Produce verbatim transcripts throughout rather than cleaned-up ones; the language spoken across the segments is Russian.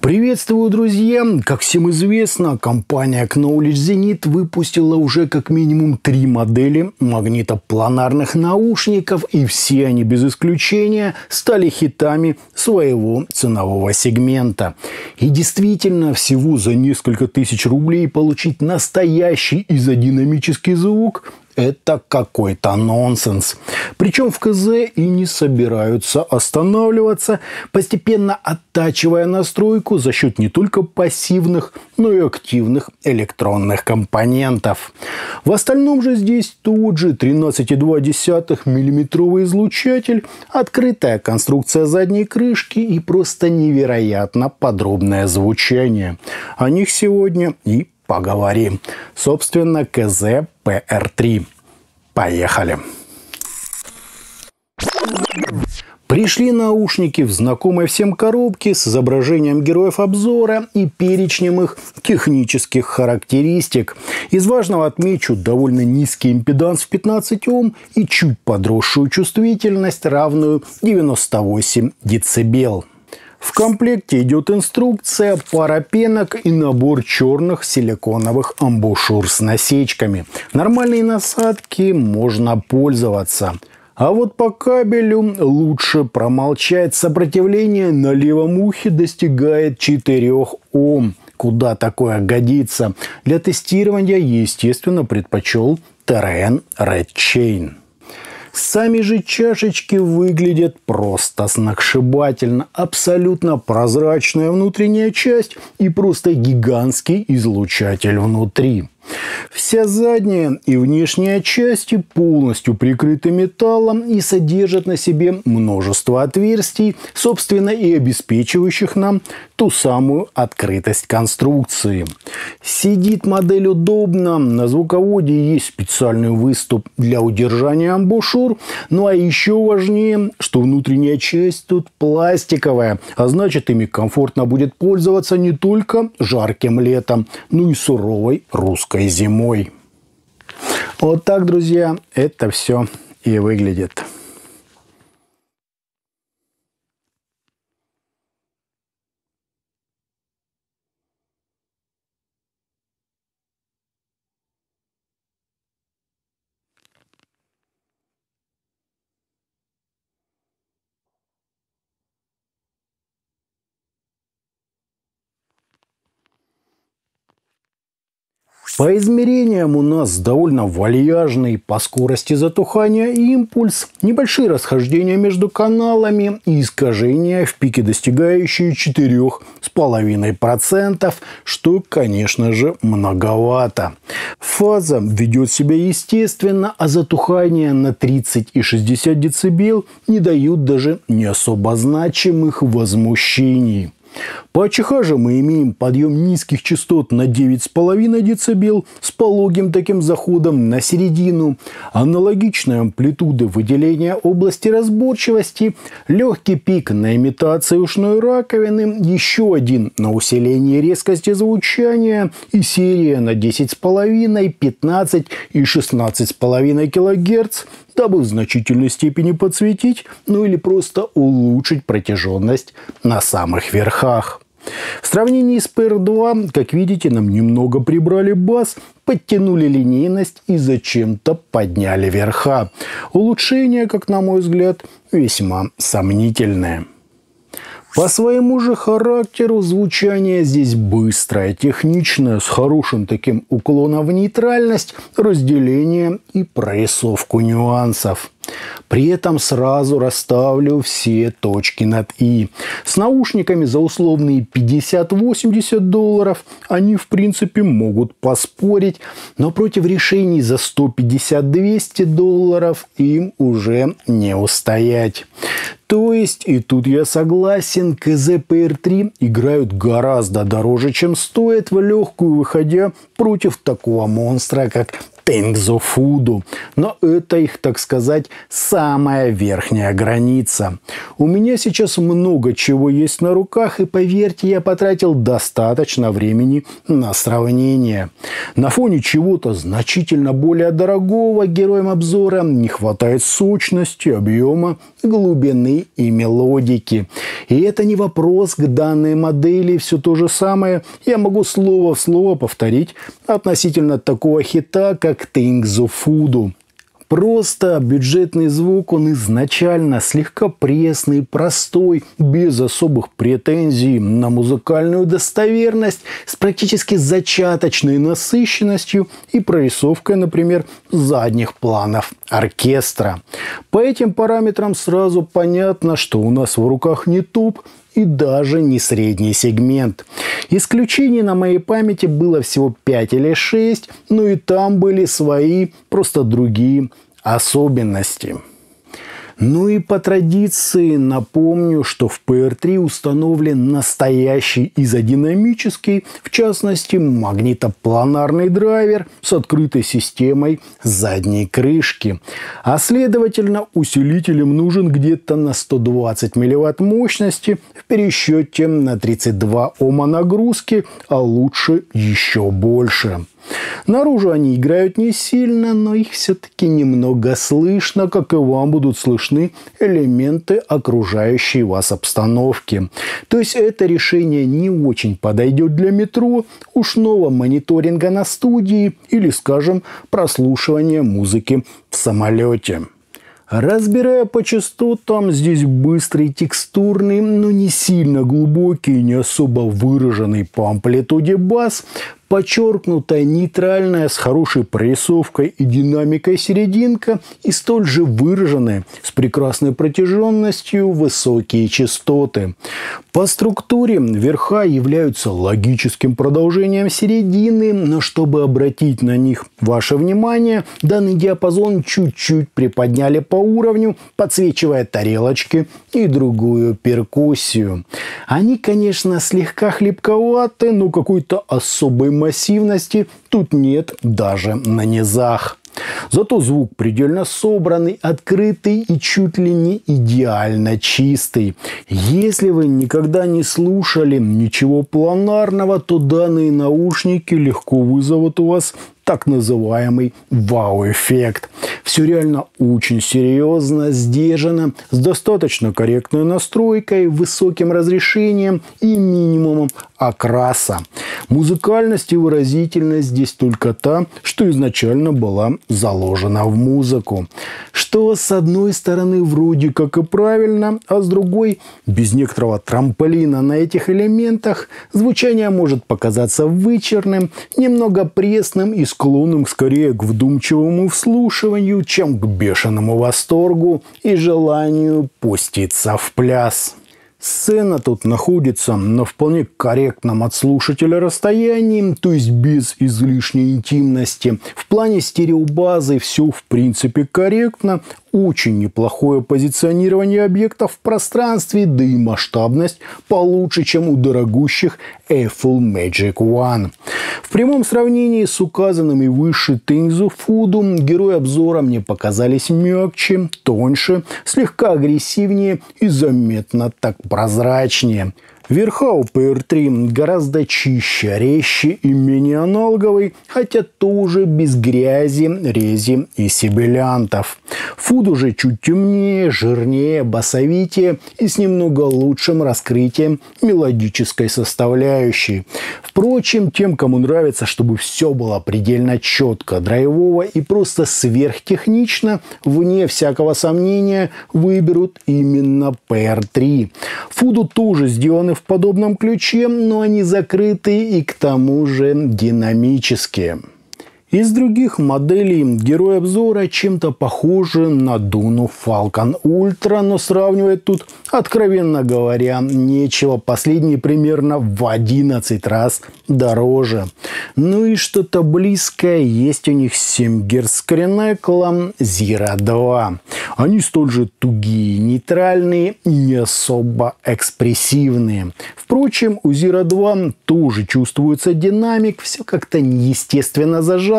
Приветствую, друзья! Как всем известно, компания Knowledge Zenith выпустила уже как минимум три модели магнитопланарных наушников, и все они без исключения стали хитами своего ценового сегмента. И действительно, всего за несколько тысяч рублей получить настоящий изодинамический звук – это какой-то нонсенс. Причем в КЗ и не собираются останавливаться, постепенно оттачивая настройку за счет не только пассивных, но и активных электронных компонентов. В остальном же здесь тот же тринадцать и два десятых миллиметровый излучатель, открытая конструкция задней крышки и просто невероятно подробное звучание. О них сегодня и поговорим. Собственно, КЗ Пэ Эр три. Поехали! Пришли наушники в знакомой всем коробке с изображением героев обзора и перечнем их технических характеристик. Из важного отмечу довольно низкий импеданс в пятнадцать Ом и чуть подросшую чувствительность, равную девяноста восьми децибел. В комплекте идет инструкция, пара пенок и набор черных силиконовых амбушюр с насечками. Нормальные насадки можно пользоваться. А вот по кабелю лучше промолчать. Сопротивление на левом ухе достигает четырёх Ом. Куда такое годится? Для тестирования, естественно, предпочел Terrain Red Chain. Сами же чашечки выглядят просто сногсшибательно. Абсолютно прозрачная внутренняя часть и просто гигантский излучатель внутри. Вся задняя и внешняя части полностью прикрыты металлом и содержат на себе множество отверстий, собственно и обеспечивающих нам ту самую открытость конструкции. Сидит модель удобно, на звуководе есть специальный выступ для удержания амбушюр, ну а еще важнее, что внутренняя часть тут пластиковая, а значит ими комфортно будет пользоваться не только жарким летом, но и суровой русской зимой. Вот так, друзья, это все и выглядит. По измерениям у нас довольно вальяжный по скорости затухания импульс, небольшие расхождения между каналами и искажения в пике, достигающие четырёх с половиной процентов, что, конечно же, многовато. Фаза ведет себя естественно, а затухание на тридцать и шестьдесят децибел не дают даже не особо значимых возмущений. По АЧХ же мы имеем подъем низких частот на девять с половиной децибел с пологим таким заходом на середину, аналогичная амплитуда выделения области разборчивости, легкий пик на имитации ушной раковины, еще один на усиление резкости звучания и серия на десять с половиной, пятнадцать и шестнадцать с половиной килогерц, дабы в значительной степени подсветить, ну или просто улучшить протяженность на самых верхах. В сравнении с Пэ Эр два, как видите, нам немного прибрали бас, подтянули линейность и зачем-то подняли верха. Улучшение, как на мой взгляд, весьма сомнительное. По своему же характеру звучание здесь быстрое, техничное, с хорошим таким уклоном в нейтральность, разделение и прорисовку нюансов. При этом сразу расставлю все точки над «и». С наушниками за условные пятьдесят-восемьдесят долларов они, в принципе, могут поспорить, но против решений за сто пятьдесят - двести долларов им уже не устоять. То есть, и тут я согласен, КЗ Пэ Эр три играют гораздо дороже, чем стоит, в легкую выходя против такого монстра, как Tengzo Fudo. Но это их, так сказать, самая верхняя граница. У меня сейчас много чего есть на руках, и, поверьте, я потратил достаточно времени на сравнение. На фоне чего-то значительно более дорогого героям обзора не хватает сочности, объема, глубины и мелодики. И это не вопрос к данной модели, все то же самое я могу слово в слово повторить относительно такого хита, как Tengzo Fudo. Просто бюджетный звук, он изначально слегка пресный, простой, без особых претензий на музыкальную достоверность, с практически зачаточной насыщенностью и прорисовкой, например, задних планов оркестра. По этим параметрам сразу понятно, что у нас в руках не топ и даже не средний сегмент. Исключений на моей памяти было всего пять или шесть, но и там были свои, просто другие особенности. Ну и по традиции напомню, что в пи эр три установлен настоящий изодинамический, в частности магнитопланарный драйвер с открытой системой задней крышки. А следовательно, усилителем нужен где-то на сто двадцать милливатт мощности в пересчете на тридцать два ома нагрузки, а лучше еще больше. Наружу они играют не сильно, но их все-таки немного слышно, как и вам будут слышны элементы окружающей вас обстановки. То есть это решение не очень подойдет для метро, ушного мониторинга на студии или, скажем, прослушивания музыки в самолете. Разбирая по частотам, здесь быстрый, текстурный, но не сильно глубокий, не особо выраженный по амплитуде бас, подчеркнутая нейтральная с хорошей прорисовкой и динамикой серединка и столь же выраженные с прекрасной протяженностью высокие частоты. По структуре верха являются логическим продолжением середины, но чтобы обратить на них ваше внимание, данный диапазон чуть-чуть приподняли по уровню, подсвечивая тарелочки и другую перкуссию. Они, конечно, слегка хлипковаты, но какой-то особой массивности тут нет даже на низах. Зато звук предельно собранный, открытый и чуть ли не идеально чистый. Если вы никогда не слушали ничего планарного, то данные наушники легко вызовут у вас так называемый вау-эффект. Все реально очень серьезно, сдержанно, с достаточно корректной настройкой, высоким разрешением и минимумом окраса. Музыкальность и выразительность здесь только та, что изначально была заложена в музыку. Что с одной стороны вроде как и правильно, а с другой, без некоторого трамполина на этих элементах, звучание может показаться вычурным, немного пресным и склонным скорее к вдумчивому вслушиванию, чем к бешеному восторгу и желанию пуститься в пляс. Сцена тут находится на вполне корректном от слушателя расстоянии, то есть без излишней интимности. В плане стереобазы все в принципе корректно. Очень неплохое позиционирование объектов в пространстве, да и масштабность получше, чем у дорогущих Apple Magic One. В прямом сравнении с указанными выше Tengzo Fudo герои обзора мне показались мягче, тоньше, слегка агрессивнее и заметно так прозрачнее. Верха у пи эр три гораздо чище, резче и менее аналоговый, хотя тоже без грязи, рези и сибилянтов. Fudo же чуть темнее, жирнее, басовитее и с немного лучшим раскрытием мелодической составляющей. Впрочем, тем, кому нравится, чтобы все было предельно четко, драйвово и просто сверхтехнично, вне всякого сомнения, выберут именно пи эр три. Fudo тоже сделаны в подобном ключе, но они закрыты и к тому же динамические. Из других моделей герой обзора чем-то похожи на Дуну Falcon Ultra, но сравнивать тут, откровенно говоря, нечего. Последний примерно в одиннадцать раз дороже. Ну и что-то близкое есть у них с семь герц скринеклом Zero два. Они столь же тугие, нейтральные и не особо экспрессивные. Впрочем, у Zero два тоже чувствуется динамик, все как-то неестественно зажато,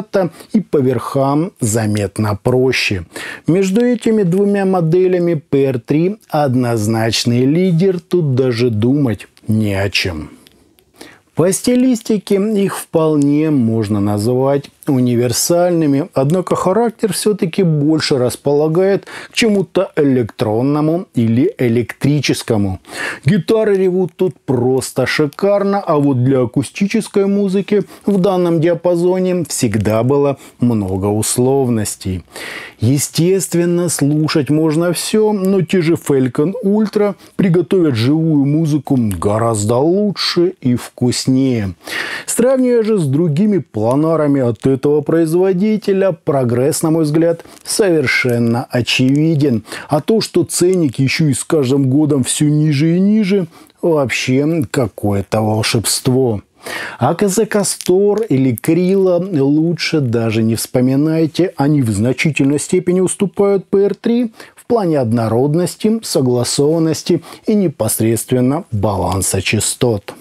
аппарата и по верхам заметно проще. Между этими двумя моделями пи эр три однозначный лидер, тут даже думать не о чем. По стилистике их вполне можно назвать универсальными, однако характер все-таки больше располагает к чему-то электронному или электрическому. Гитары ревут тут просто шикарно, а вот для акустической музыки в данном диапазоне всегда было много условностей. Естественно, слушать можно все, но те же Falcon Ultra приготовят живую музыку гораздо лучше и вкуснее. Сравнивая же с другими планарами от этого производителя, прогресс, на мой взгляд, совершенно очевиден. А то, что ценник еще и с каждым годом все ниже и ниже, вообще какое-то волшебство. А ка зэ Castor или Крила лучше даже не вспоминайте. Они в значительной степени уступают пи эр три в плане однородности, согласованности и непосредственно баланса частот.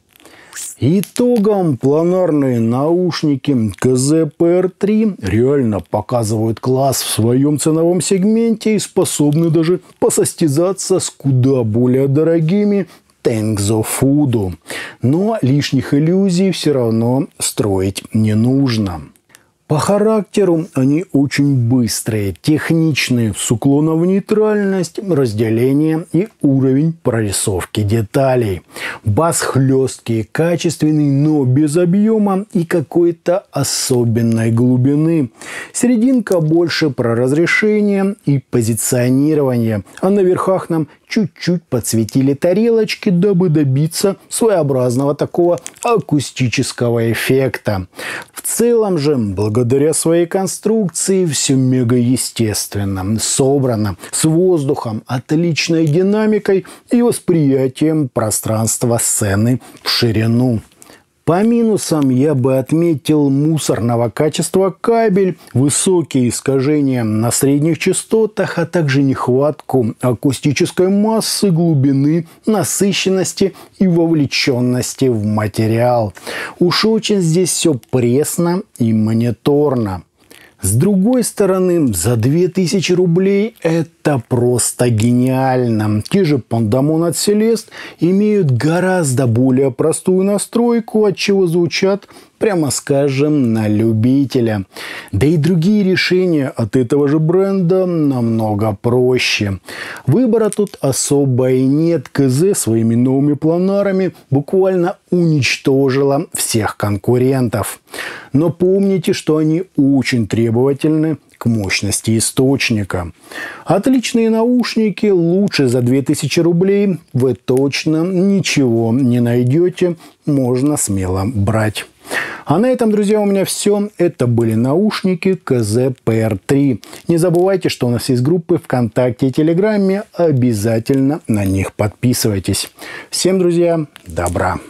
Итогом планарные наушники ка зэ пи эр три реально показывают класс в своем ценовом сегменте и способны даже посостязаться с куда более дорогими Tengzo Fudo. Но лишних иллюзий все равно строить не нужно. По характеру они очень быстрые, техничные, с уклоном в нейтральность, разделение и уровень прорисовки деталей. Бас хлесткий, качественный, но без объема и какой-то особенной глубины. Серединка больше про разрешение и позиционирование, а на верхах нам чуть-чуть подсветили тарелочки, дабы добиться своеобразного такого акустического эффекта. В целом же, благодаря своей конструкции, все мега естественно, собрано, с воздухом, отличной динамикой и восприятием пространства сцены в ширину. По минусам я бы отметил мусорного качества кабель, высокие искажения на средних частотах, а также нехватку акустической массы, глубины, насыщенности и вовлеченности в материал. Уж очень здесь все пресно и мониторно. С другой стороны, за две тысячи рублей это просто гениально. Те же Pandamon от Celest имеют гораздо более простую настройку, от чего звучат, прямо скажем, на любителя. Да и другие решения от этого же бренда намного проще. Выбора тут особо и нет. ка зэ своими новыми планарами буквально уничтожила всех конкурентов. Но помните, что они очень требовательны к мощности источника. Отличные наушники лучше за две тысячи рублей вы точно ничего не найдете. Можно смело брать. А на этом, друзья, у меня все. Это были наушники ка зэ пи эр три. Не забывайте, что у нас есть группы ВКонтакте и Телеграме. Обязательно на них подписывайтесь. Всем, друзья, добра!